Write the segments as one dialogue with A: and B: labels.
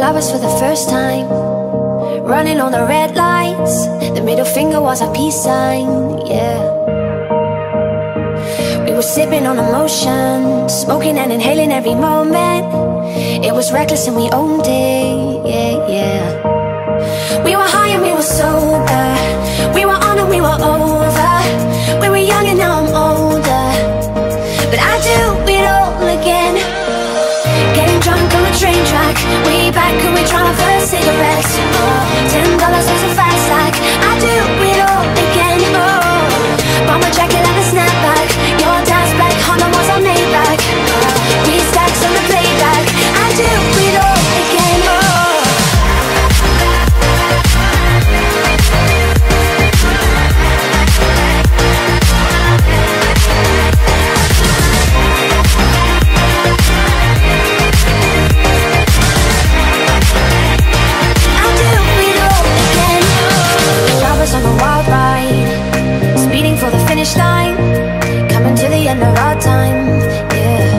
A: lovers for the first time, running on the red lights. The middle finger was a peace sign, yeah. We were sipping on emotion, smoking and inhaling every moment. It was reckless and we owned it, yeah, yeah. We were high and we were sober, we were on and we were over. We were young and now I'm older, but I do it all again. Getting drunk on a train track, way back when we trying our first cigarettes. $10 was a fast like I do it all again. Bomber jacket and a snapback, your dad's black Honda was on Maybach. We stacks on the playback, I do it all again. On a wild ride, speeding for the finish line, coming to the end of our time, yeah.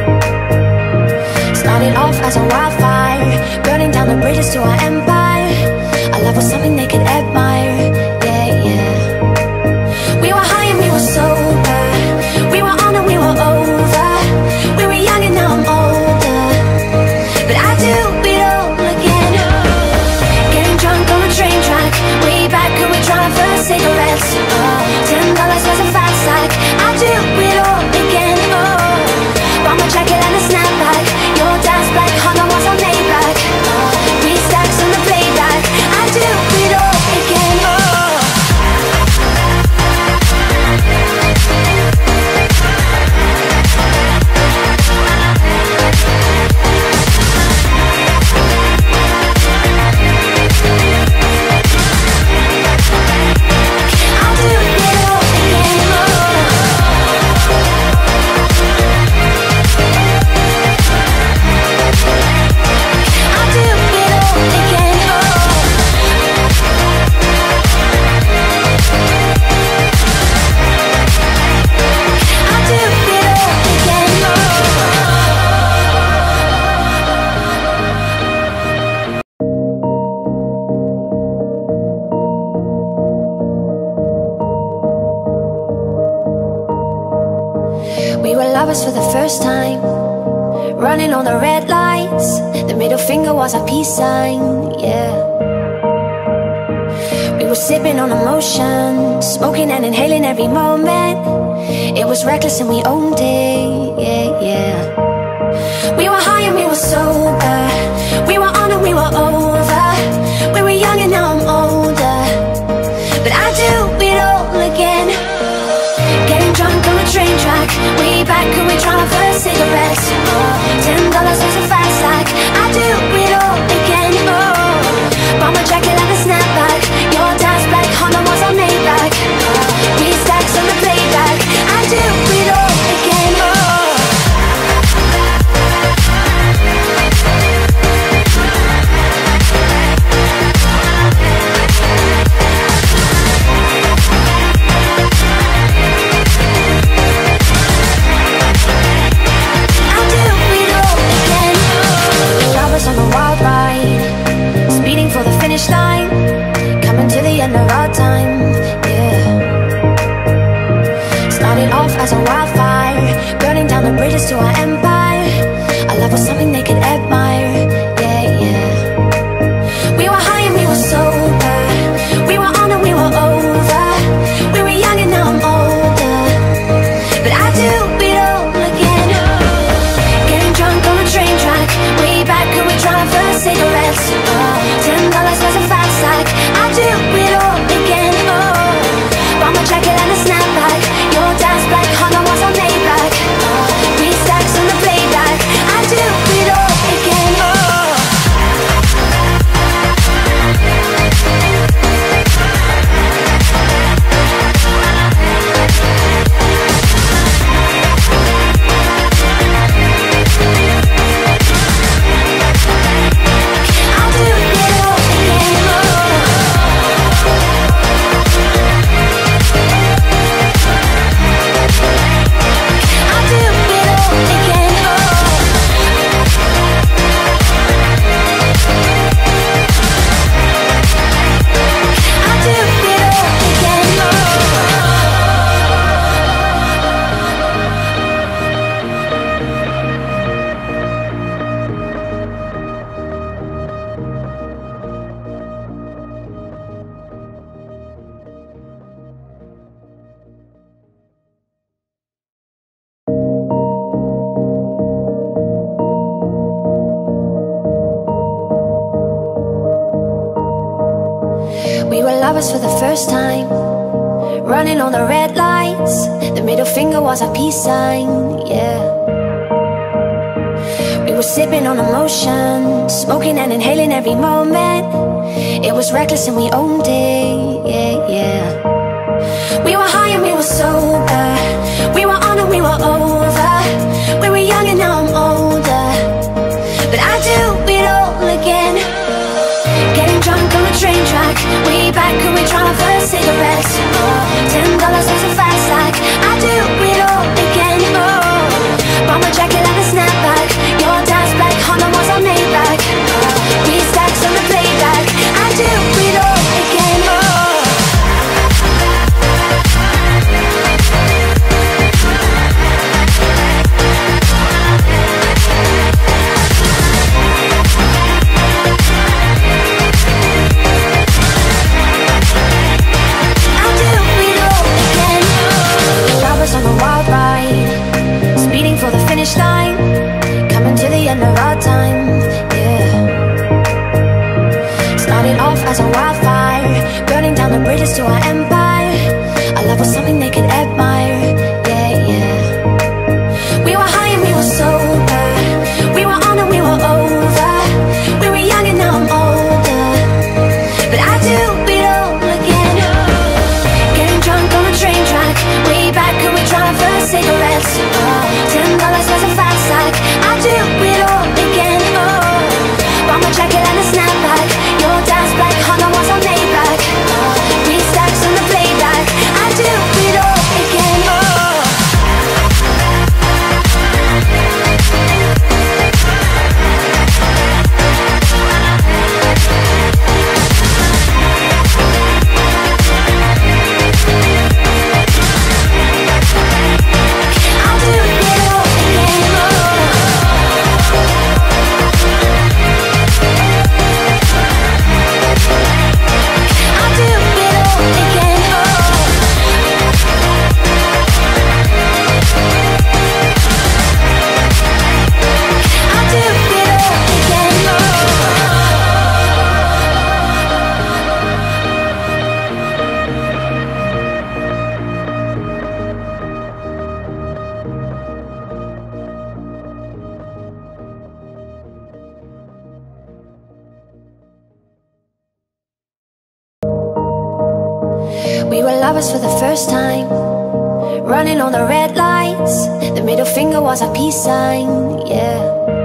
A: Started off as a wildfire, burning down the bridges to our empire. Our love was something they could admire, yeah, yeah. We were high and we were sober, we were on and we were over. We were young and now I'm older, but I do it all again. Getting drunk on a train track, way back when we tried our first cigarettes. $10 was a fast like I do it all again. Bomber jacket and a snapback, your dad's black Honda was on Maybach. We stacks on the playback, I do it all again. We were lovers for the first time, running on the red lights. The middle finger was a peace sign, yeah. We were sipping on emotion, smoking and inhaling every moment. It was reckless and we owned it, yeah, yeah. We were high and we were sober, we were on and we were over. We were young and now I'm older, but I do it all again. Getting drunk on a train track, way back when we tried our first cigarettes. $10 was a fast like I do it all again. Bomber jacket and a snapback, your dad's black Honda was on Maybach. We stacks on the playback, I do it all again. I do it all again. lovers for the first time, running on the red lights. The middle finger was a peace sign, yeah. We were sipping on emotion, smoking and inhaling every moment. It was reckless and we owned it, yeah, yeah. We were high and we were sober, we were on and we were over. We were young and now I'm older, but I do it all again. Getting drunk on the train track, way back when we tried our first cigarettes. $10 was a fast like I do it all again. Bomber jacket and a snapback, your dad's black Honda was our Maybach. We stacks on the playback, I do it all again. On a wild ride, speeding for the finish line, coming to the end of our time, yeah. Started off as a wildfire, burning down the bridges to our empire. Our love was something they could admire, yeah, yeah. We were high and we were sober, we were on and we were over. We were young and now I'm older, but I do it all again. Getting drunk on the train track, way back when we tried our first cigarettes. $10 was a fast like I do it all again. Bomber jacket and a snapback, your dad's black Honda was our Maybach. We stacks on the playback, I do it all again. We were lovers for the first time, running on the red lights. The middle finger was a peace sign, yeah.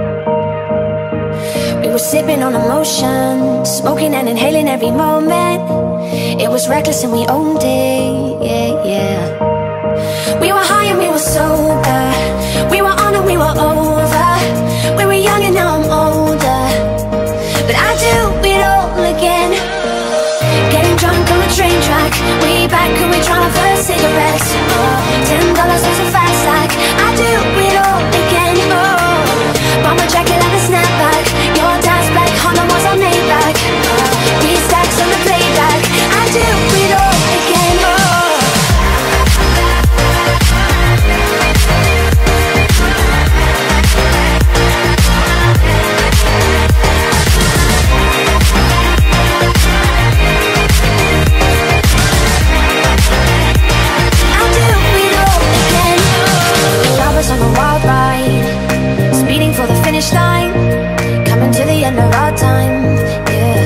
A: We were sipping on emotion, smoking and inhaling every moment. It was reckless and we owned it, yeah, yeah. We were high and we were sober, we were on and we were over. We were young and now I'm older, but I do it all again. Getting drunk on the train track, way back when we tried our first cigarettes. $10 was a fast like I do it all again. Bomber jacket and a snapback, your dad's black Honda was our Maybach. We stacks on the playback, I do it all again. Getting drunk on the train track, way back when we tried our first cigarettes. $10 was a fast like I do it all again. Bomber jacket and a snapback, your dad's black Honda was our Maybach. We stacks on the playback, I do it all again. Lovers on a wild ride, speeding for the finish line, coming to the end of our time, yeah.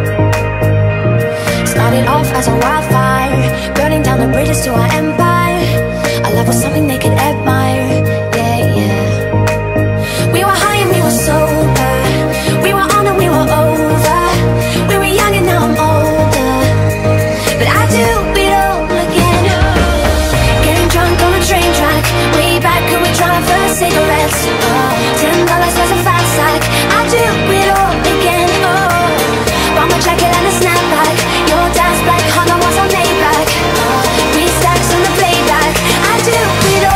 A: Started off as a wildfire, burning down the bridges to our empire. Our love was something they could admire, yeah, yeah. We were high and we were sober, we were on and we were over. We were young and now I'm older, but I do it all again. Getting drunk on the train track, way back when we tried our first cigarettes. $10 was a fast like I do it all again. Bomber jacket and a snapback, your dad's black Honda was our Maybach. We stacks on the playback, I do it all.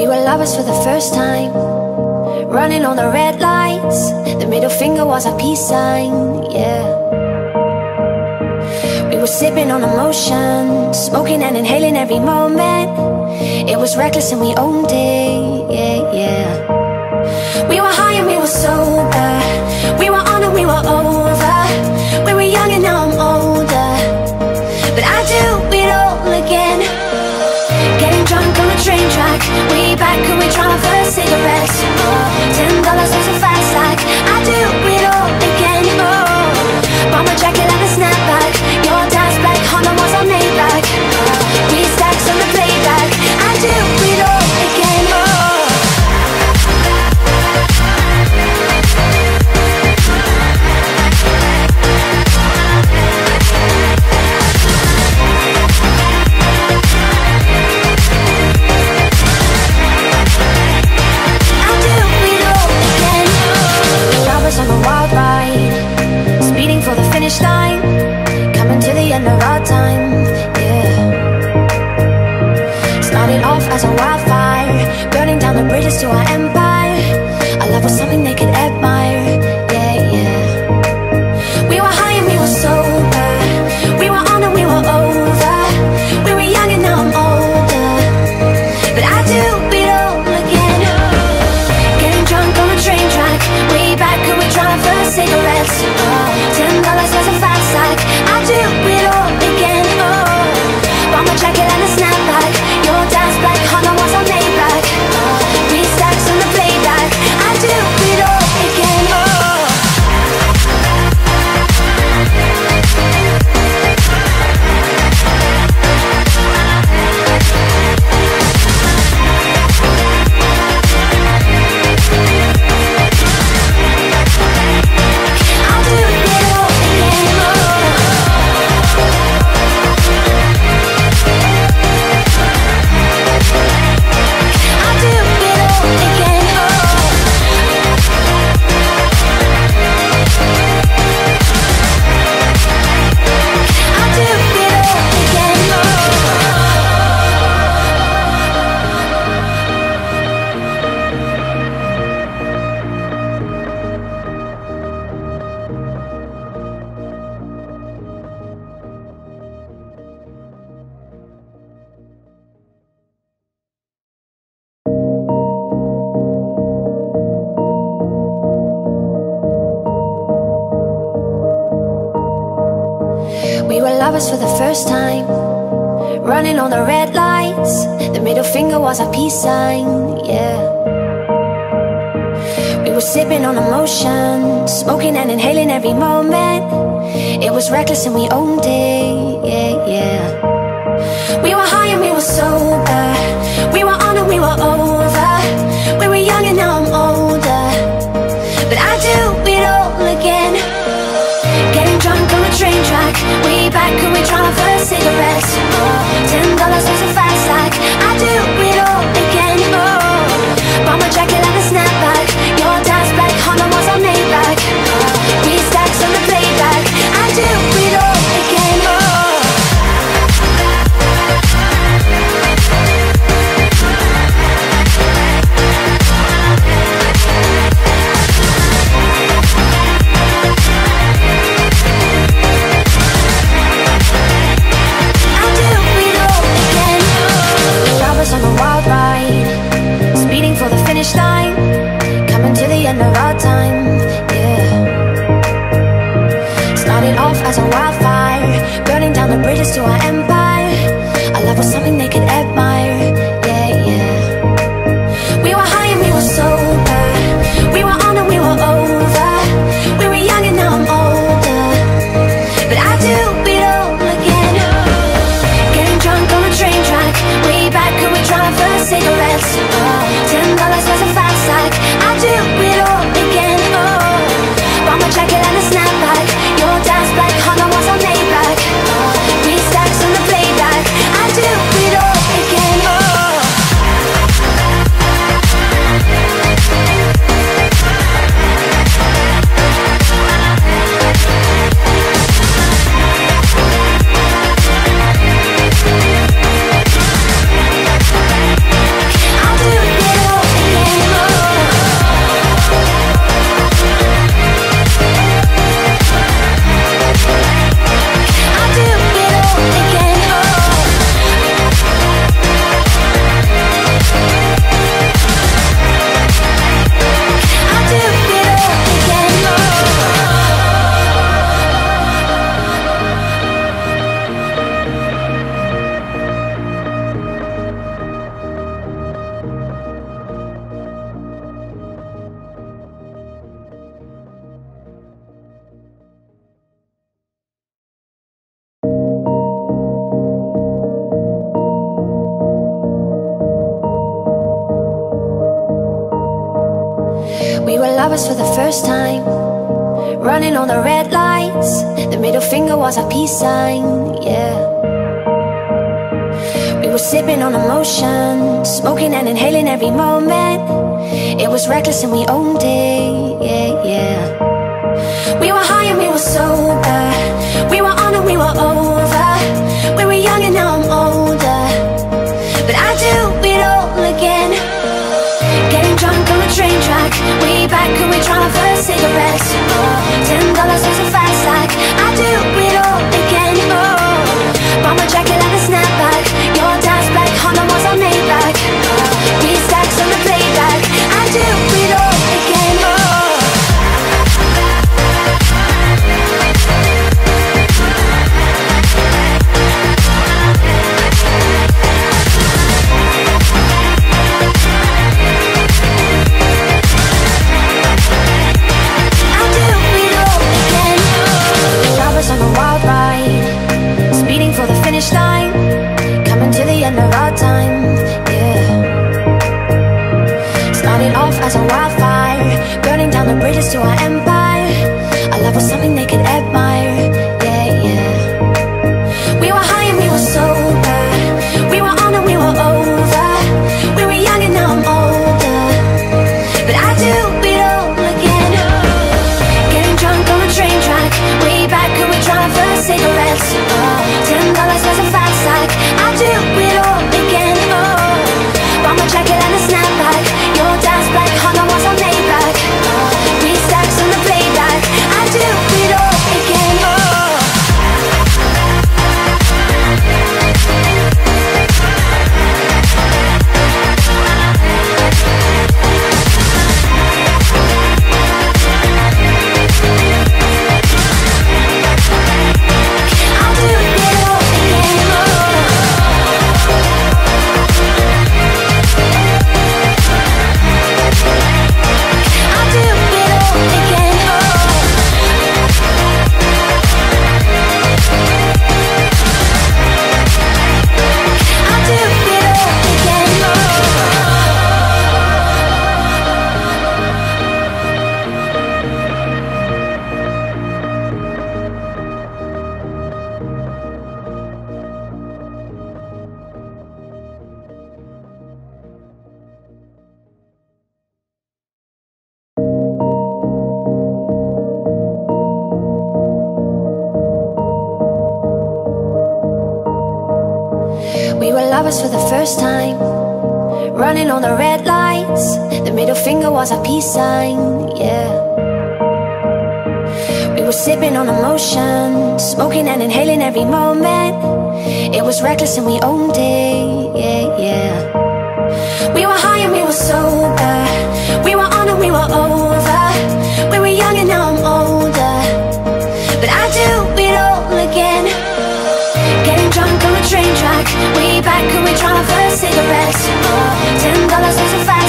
A: We were lovers for the first time, running on the red lights. The middle finger was our peace sign, yeah. We were sipping on emotion, smoking and inhaling every moment. It was reckless and we owned it, yeah, yeah. We were high and we were sober, we were on and we were over. We were young and now I'm older, but I do it all again. Getting drunk on a train track, way back when we tried our first cigarettes. $10 was a fast like, I do it all again. Bomber jacket and a snapback, your dad's black Honda was our Maybach. We stacks on the playback, I do it all again. On a wild ride, speeding for the finish line, coming to the end of our time, yeah. Started off as a wildfire, burning down the bridges to our empire. Our love was something they could admire, yeah, yeah. We were high and we were sober, we were on and we were over. We were young and now I'm older, but I do it all again. Getting drunk on a train track, way back when we tried our first cigarettes. $10 was a fast like, I do it all again. Bomber jacket and a snapback, your dad's black Honda was our Maybach. We stacks on the playback, I do it all again. We were lovers for the first time, running on the red lights. The middle finger was our peace sign, yeah. We were sipping on emotion, smoking and inhaling every moment. It was reckless and we owned it, yeah, yeah. We were high and we were sober, we were on and we were over. We were young and now I'm older, but I do it all again. Getting drunk on a train track, way back when we tried our first cigarettes. $10 was a fast like, I do it all again. Bomber jacket and a snapback, your dad's black Honda was our Maybach. We stacks on the playback, I do it all again. On a wild ride, speeding for the finish line, coming to the end of our time, yeah. Started off as a wildfire, burning down the bridges to our empire. Our love was something they could admire, yeah, yeah. We were high and we were sober, we were on and we were over. We were young and now I'm older, but I do it all again. Getting drunk on a train track, way back when we tried our first cigarettes. $10 was a fast like, I do it all again. Bomber jacket and a snapback, your dad's black Honda was our name. lovers for the first time, running on the red lights. The middle finger was a peace sign, yeah. We were sipping on emotion, smoking and inhaling every moment. It was reckless and we owned it, yeah, yeah. We were high and we were sober, we were on and we were over. We were young and now I'm older, but I do it all again. Getting drunk on the train track, way back when we trying for cigarettes. $10 was a fast stack. I do it all again. Bomber jacket and a snapback. Your dad's black Honda was our Maybach. We stacks on the playback. I do it all again. On a wild ride, speeding for the finish line, coming to the end of our time, yeah. Started off as a wildfire, burning down the bridges to our empire. Our love was something they could admire, yeah, yeah. We were high and we were sober, we were on and we were over. We were young and now I'm older, but I do it all again. Getting drunk on the train track, way back when we trying for cigarettes. $10 was a fast stack. I do it all again. Bomber jacket and a snapback. Your dad's black Honda was our Maybach. We stacks on the playback. I do it all again. We were lovers for the first time, running on the red lights. The middle finger was a peace sign, yeah. We were sipping on emotion, smoking and inhaling every moment. It was reckless and we owned it, yeah, yeah. We were high and we were sober, we were on and we were over. We were young and now I'm older, but I do it all again. Getting drunk on the train track, way back when we trying for cigarettes. $10 was a fast